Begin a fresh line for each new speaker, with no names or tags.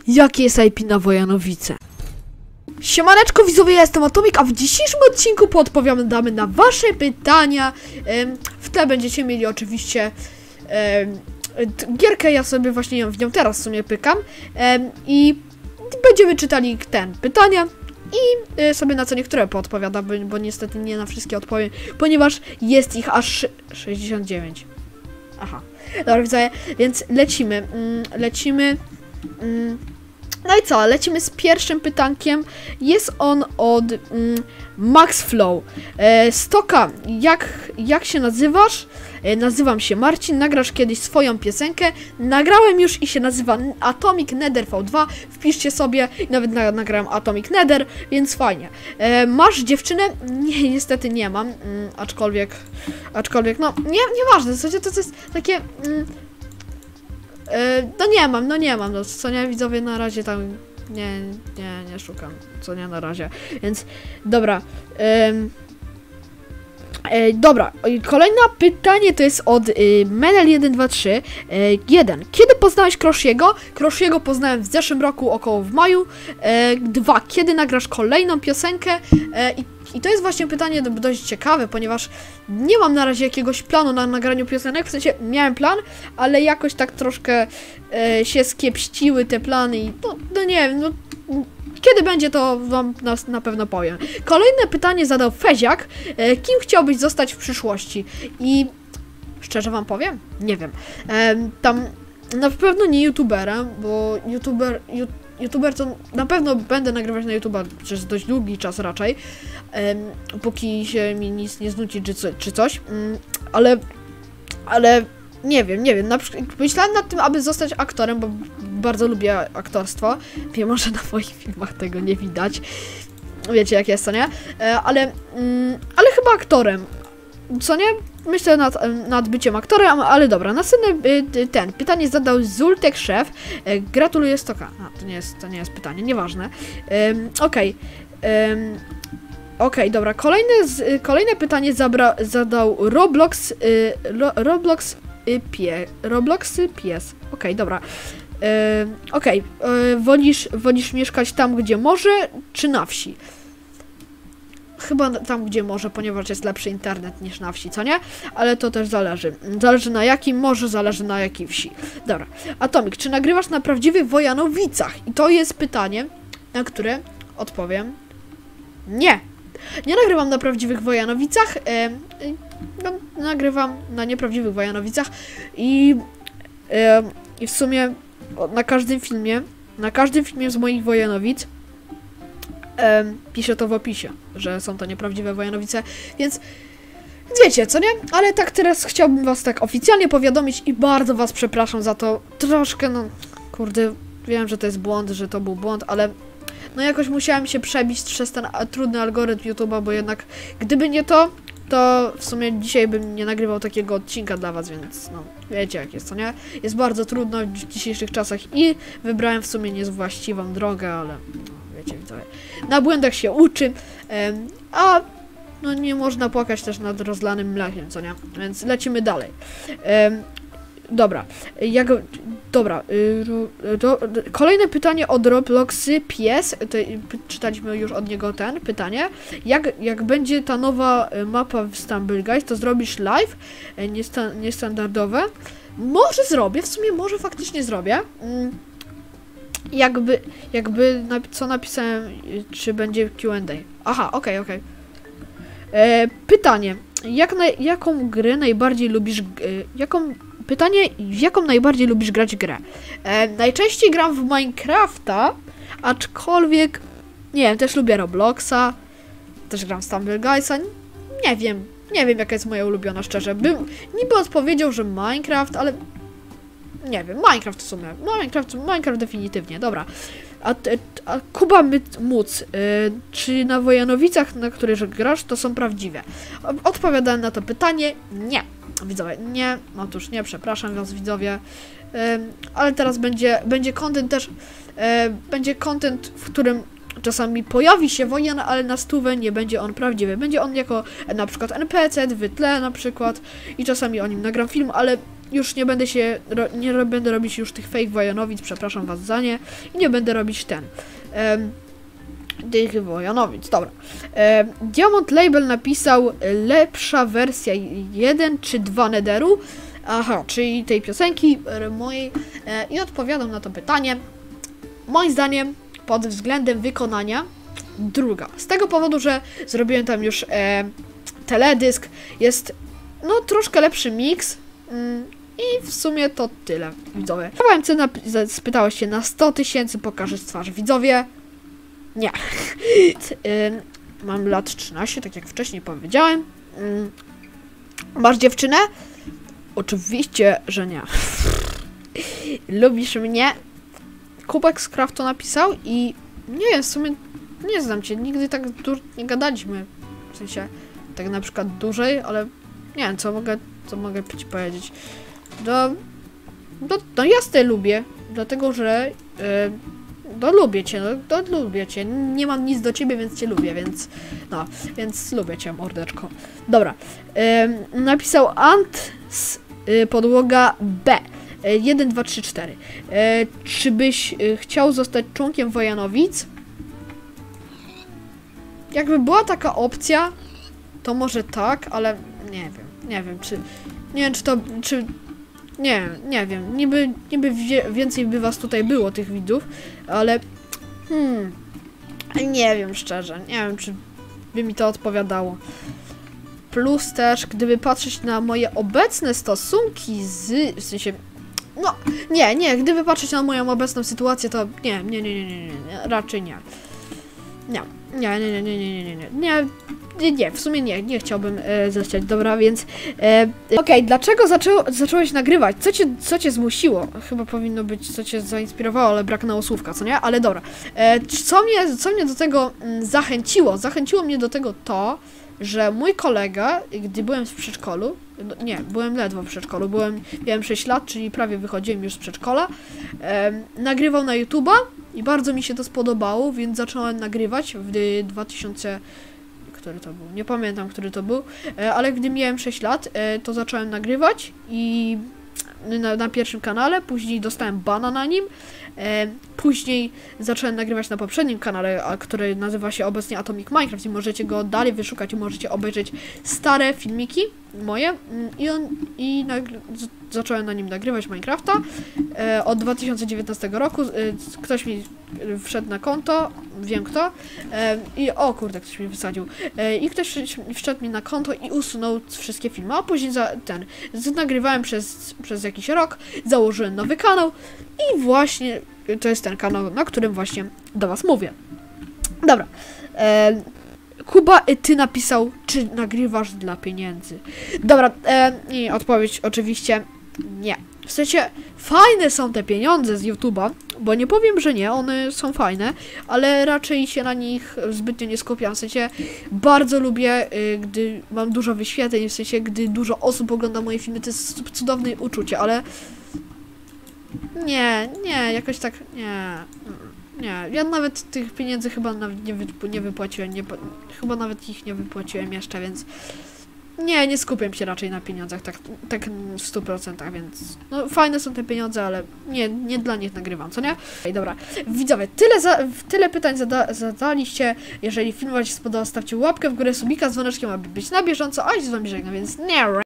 Jakie jest IP na Wojanowice? Siemaneczko widzowie, ja jestem Atomik, a w dzisiejszym odcinku podpowiadamy na wasze pytania. W tle będziecie mieli oczywiście gierkę, ja sobie właśnie w nią teraz w sumie pykam. I będziemy czytali pytania i sobie na co niektóre podpowiadam, bo niestety nie na wszystkie odpowiem, ponieważ jest ich aż 69. Aha, dobra widzowie, więc lecimy. No i co, lecimy z pierwszym pytankiem. Jest on od MaxFlow. Stoka, jak się nazywasz? Nazywam się Marcin, nagrasz kiedyś swoją piosenkę. Nagrałem już i się nazywa Atomic Nether V2. Wpiszcie sobie, nawet nagrałem Atomic Nether, więc fajnie. Masz dziewczynę? Nie, niestety nie mam, aczkolwiek, no, nieważne, w zasadzie to jest takie... No nie mam, no co nie widzowie, na razie tam nie szukam, co nie na razie, więc dobra. Dobra, kolejne pytanie to jest od Menel123. 1. Kiedy poznałeś Croshiego? Croshiego poznałem w zeszłym roku, około w maju. 2. Kiedy nagrasz kolejną piosenkę? I to jest właśnie pytanie dość ciekawe, ponieważ nie mam na razie jakiegoś planu na nagraniu piosenek, w sensie miałem plan, ale jakoś tak troszkę się skiepściły te plany i no nie wiem, no kiedy będzie, to wam na pewno powiem. Kolejne pytanie zadał Feziak. Kim chciałbyś zostać w przyszłości? I szczerze wam powiem, nie wiem. Tam na pewno nie youtuberem, bo youtuber to na pewno będę nagrywać na YouTube'a przez dość długi czas raczej, póki się mi nic nie znudzi czy coś, ale nie wiem, na przykład myślałem nad tym, aby zostać aktorem, bo bardzo lubię aktorstwo, mimo że na moich filmach tego nie widać, wiecie jak jest, co nie, ale chyba aktorem, co nie? Myślę nad byciem aktorem, ale dobra, następne pytanie zadał Zultek Szef. Gratuluję Stoka. To nie jest pytanie, nieważne. Okej, dobra, kolejne pytanie zadał Roblox Pies. Okej, dobra. Wolisz mieszkać tam, gdzie morze, czy na wsi? Chyba tam, gdzie może, ponieważ jest lepszy internet niż na wsi, co nie? Ale to też zależy. Zależy na jakim morzu, zależy na jakiej wsi. Dobra. Atomik, czy nagrywasz na prawdziwych Wojanowicach? I to jest pytanie, na które odpowiem nie. Nie nagrywam na prawdziwych Wojanowicach. Nagrywam na nieprawdziwych Wojanowicach i w sumie na każdym filmie z moich Wojanowic piszę to w opisie, że są to nieprawdziwe Wojanowice, więc wiecie, co nie? Ale tak teraz chciałbym was tak oficjalnie powiadomić i bardzo was przepraszam za to. Troszkę, no, kurde, wiem, że to jest błąd, że to był błąd, ale no jakoś musiałem się przebić przez ten trudny algorytm YouTube'a, bo jednak gdyby nie to w sumie dzisiaj bym nie nagrywał takiego odcinka dla was, więc no, wiecie jak jest, co nie? Jest bardzo trudno w dzisiejszych czasach i wybrałem w sumie niewłaściwą drogę, ale wiecie, widzowie, na błędach się uczy, a no nie można płakać też nad rozlanym mlekiem, co nie? Więc lecimy dalej. Dobra, kolejne pytanie od Robloxy Pies, czytaliśmy już od niego pytanie. Jak będzie ta nowa mapa w Stumble Guys, to zrobisz live, niestandardowe? Może zrobię, w sumie może faktycznie zrobię. Co napisałem, czy będzie Q&A. Aha, okej. Pytanie, jaką grę najbardziej lubisz, w jaką najbardziej lubisz grać grę? Najczęściej gram w Minecrafta, aczkolwiek, nie wiem, też lubię Robloxa, też gram w Stumble Guysa, nie wiem jaka jest moja ulubiona, szczerze. Bym niby odpowiedział, że Minecraft, ale nie wiem, Minecraft w sumie. Minecraft definitywnie, dobra. A Kuba Móc, czy na Wojanowicach, na których grasz, to są prawdziwe? Odpowiadałem na to pytanie, nie. Widzowie, nie, otóż nie, przepraszam was widzowie. Ale teraz będzie content też, będzie content, w którym czasami pojawi się wojan, ale na stówę nie będzie on prawdziwy. Będzie on jako na przykład NPC w tle na przykład i czasami o nim nagram film, ale już nie będę będę robić już tych fake Wojanowic, przepraszam was za nie. I nie będę robić tych Wojanowic, dobra. Diamond Label napisał lepsza wersja 1 czy 2 Netheru. Aha, czyli tej piosenki mojej. I odpowiadam na to pytanie. Moim zdaniem, pod względem wykonania, druga. Z tego powodu, że zrobiłem tam już teledysk. Jest, no, troszkę lepszy mix. I w sumie to tyle, widzowie. Spytałeś się na 100 000, pokażę twarz. Widzowie, nie. Mam lat 13, tak jak wcześniej powiedziałem. Masz dziewczynę? Oczywiście, że nie. Lubisz mnie? Kubek z Craftu napisał i nie wiem, w sumie nie znam cię, nigdy tak nie gadaliśmy. W sensie, tak na przykład dłużej, ale nie wiem, co mogę ci powiedzieć. No jasne lubię, dlatego że lubię cię, lubię cię. Nie mam nic do ciebie, więc cię lubię, więc lubię cię, mordeczko. Dobra. Napisał Ant z podłoga B. 1, 2, 3, 4. Czy byś chciał zostać członkiem Wojanowic? Jakby była taka opcja, to może tak, ale nie wiem, nie wiem, niby więcej by was tutaj było, tych widzów, ale nie wiem szczerze, nie wiem, czy by mi to odpowiadało. Plus też, gdyby patrzeć na moje obecne stosunki w sensie, no, gdyby patrzeć na moją obecną sytuację, to nie, raczej nie. Nie, w sumie nie chciałbym zostać, dobra, więc okej, dlaczego zacząłeś nagrywać? Co cię zmusiło? Chyba powinno być, co cię zainspirowało, ale brak słówka, co nie? Ale dobra, co mnie do tego zachęciło? Zachęciło mnie do tego to, że mój kolega, gdy byłem w przedszkolu, byłem ledwo w przedszkolu, miałem 6 lat, czyli prawie wychodziłem już z przedszkola, nagrywał na YouTube'a i bardzo mi się to spodobało, więc zacząłem nagrywać w 2000... Który to był? Nie pamiętam, który to był, ale gdy miałem 6 lat, to zacząłem nagrywać i na pierwszym kanale, później dostałem bana na nim, później zacząłem nagrywać na poprzednim kanale, który nazywa się obecnie Atomic Minecraft i możecie go dalej wyszukać i możecie obejrzeć stare filmiki moje zacząłem na nim nagrywać Minecrafta od 2019 roku, ktoś mi wszedł na konto, wiem kto, i o kurde, ktoś mi wysadził, i ktoś wszedł mi na konto i usunął wszystkie filmy, a później nagrywałem przez jakiś rok, założyłem nowy kanał i właśnie to jest ten kanał, na którym właśnie do was mówię. Dobra. Kuba, ty napisał, czy nagrywasz dla pieniędzy? Dobra, i odpowiedź oczywiście nie. W sensie, fajne są te pieniądze z YouTube'a, bo nie powiem, że nie, one są fajne, ale raczej się na nich zbytnio nie skupiam. W sensie, bardzo lubię, gdy mam dużo wyświetleń, w sensie, gdy dużo osób ogląda moje filmy, to jest cudowne uczucie, ale nie, jakoś tak, nie, ja nawet tych pieniędzy chyba nawet nie wypłaciłem, chyba nawet ich nie wypłaciłem jeszcze, więc nie skupiam się raczej na pieniądzach, tak w 100%, więc no fajne są te pieniądze, ale nie dla nich nagrywam, co nie? Ej, dobra, widzowie, tyle pytań zadaliście, jeżeli film wam się spodobał, stawcie łapkę w górę, subika z dzwoneczkiem, aby być na bieżąco, a ja się z wami żegnam, więc nie.